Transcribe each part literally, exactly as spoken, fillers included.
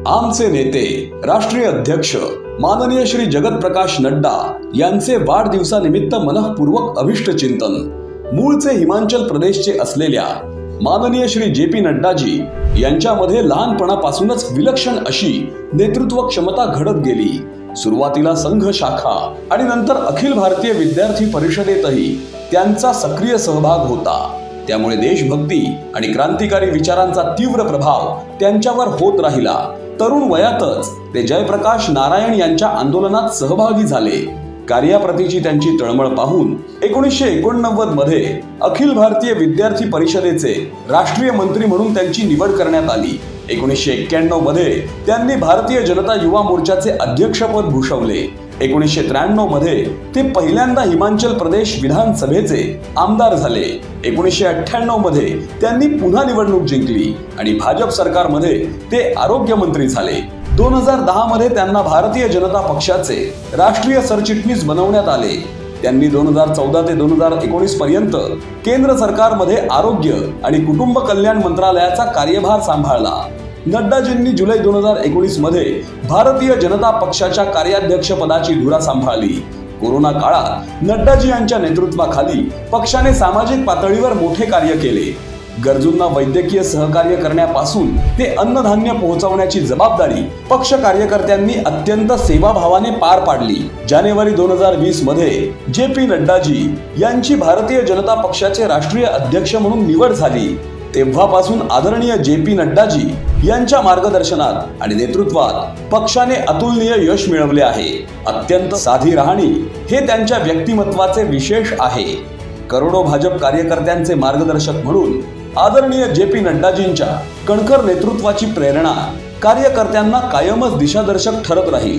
आमचे नेते राष्ट्रीय अध्यक्ष माननीय श्री जगत प्रकाश नड्डा यांचे वाढदिवसानिमित्त मनःपूर्वक अभिष्ट चिंतन। मूळचे हिमाचल प्रदेशचे असलेल्या माननीय श्री जे पी नड्डाजी यांच्यामध्ये लहानपणापासूनच विलक्षण अशी नेतृत्व क्षमता घडत गेली। सुरुवातीला संघ शाखा आणि नंतर अखिल भारतीय विद्यार्थी परिषदेतही त्यांचा सक्रिय सहभाग होता। त्यामुळे देशभक्ती आणि क्रांतिकारी विचारांचा तीव्र प्रभाव त्यांच्यावर होत राहिला। तरुण वयातच ते जयप्रकाश नारायण यांच्या आंदोलनात सहभागी झाले। कार्याप्रतीची त्यांची तळमळ पाहून एकोणीसशे एकोणनव्वद मध्ये अखिल भारतीय विद्यार्थी परिषदेचे राष्ट्रीय मंत्री म्हणून त्यांची निवड करण्यात आली। एकोणीसशे एक्क्याण्णव मध्ये त्यांनी भारतीय जनता युवा मोर्चाचे अध्यक्षपद भूषवले। एकोणीसशे त्र्याण्णव मध्ये ते पहिल्यांदा हिमाचल प्रदेश विधानसभेचे आमदार झाले। एकोणीसशे अठ्ठ्याण्णव मध्ये त्यांनी पुन्हा निवडणूक जिंकली आणि भाजप सरकारमध्ये ते आरोग्य मंत्री झाले। दोन हजार दहा मध्ये त्यांना भारतीय जनता पक्षाचे राष्ट्रीय सरचिटणीस बनवण्यात आले। त्यांनी दोन हजार चौदा ते दोन हजार एकोणीस पर्यंत केंद्र सरकारमध्ये आरोग्य आणि कुटुंब कल्याण मंत्रालयाचा कार्यभार सांभाळला। नड्डाजींनी जुलै दोन हजार एकोणीस मध्ये भारतीय जनता पक्षाच्या कार्याध्यक्ष पदाची धुरा सांभाळली। कोरोना काळात नड्डाजी यांच्या नेतृत्वाखाली पक्षाने सामाजिक पातळीवर मोठे कार्य केले। गरजूंना वैद्यकीय सहकार्य करण्यापासून ते अन्नधान्य पोहोचवण्याची जबाबदारी पक्ष कार्यकर्त्यांनी अत्यंत सेवाभावाने पार पाडली। जानेवारी दोन हजार वीस मध्ये जे पी नड्डाजी यांची भारतीय जनता पक्षाचे राष्ट्रीय अध्यक्ष म्हणून निवड झाली। तेव्हापासून आदरणीय जे पी नड्डाजी यांच्या मार्गदर्शनात आणि नेतृत्वात पक्षाने अतुलनीय यश मिळवले आहे। अत्यंत साधी राहणी हे त्यांच्या व्यक्तिमत्वाचे विशेष आहे। करोडो भाजप कार्यकर्त्यांचे मार्गदर्शक म्हणून आदरणीय जे पी नड्डाजींच्या कणखर नेतृत्वाची प्रेरणा कार्यकर्त्यांना कायमच दिशादर्शक ठरत राहील।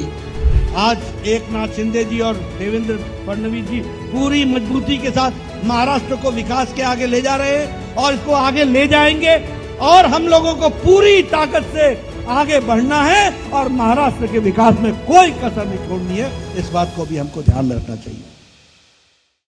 आज एकनाथ शिंदे जी और देवेंद्र फडणवीस जी पूरी मजबूती के साथ महाराष्ट्र को विकास के आगे ले जा रहे हैं और इसको आगे ले जाएंगे और हम लोगों को पूरी ताकत से आगे बढ़ना है और महाराष्ट्र के विकास में कोई कसर नहीं छोड़नी है। इस बात को भी हमको ध्यान रखना चाहिए।